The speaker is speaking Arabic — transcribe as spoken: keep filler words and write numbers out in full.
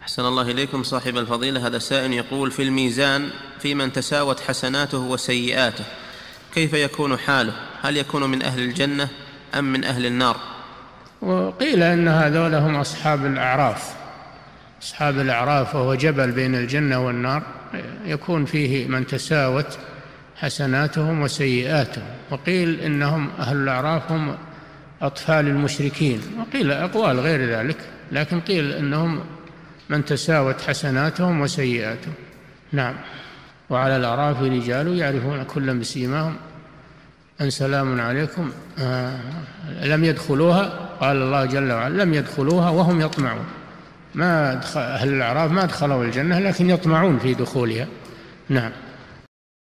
أحسن الله إليكم صاحب الفضيلة. هذا سائل يقول: في الميزان في من تساوت حسناته وسيئاته، كيف يكون حاله؟ هل يكون من أهل الجنة أم من أهل النار؟ وقيل أن هذول هم أصحاب الأعراف، أصحاب الأعراف وهو جبل بين الجنة والنار، يكون فيه من تساوت حسناتهم وسيئاتهم. وقيل إنهم أهل الأعراف هم أطفال المشركين، وقيل أقوال غير ذلك، لكن قيل إنهم من تساوت حسناتهم وسيئاتهم. نعم. وعلى الأعراف رجال يعرفون كلا بسيماهم أن سلام عليكم آه لم يدخلوها، قال الله جل وعلا: لم يدخلوها وهم يطمعون. ما أهل الأعراف ما دخلوا الجنة لكن يطمعون في دخولها. نعم.